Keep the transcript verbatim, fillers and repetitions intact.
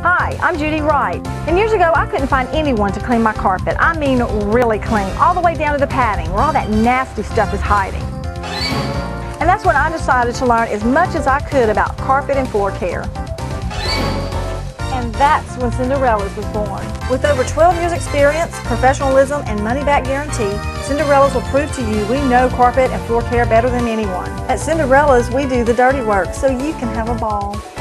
Hi, I'm Judy Wright, and years ago I couldn't find anyone to clean my carpet. I mean really clean, all the way down to the padding, where all that nasty stuff is hiding. And that's when I decided to learn as much as I could about carpet and floor care. And that's when Cinderellas was born. With over twelve years experience, professionalism, and money-back guarantee, Cinderellas will prove to you we know carpet and floor care better than anyone. At Cinderellas, we do the dirty work so you can have a ball.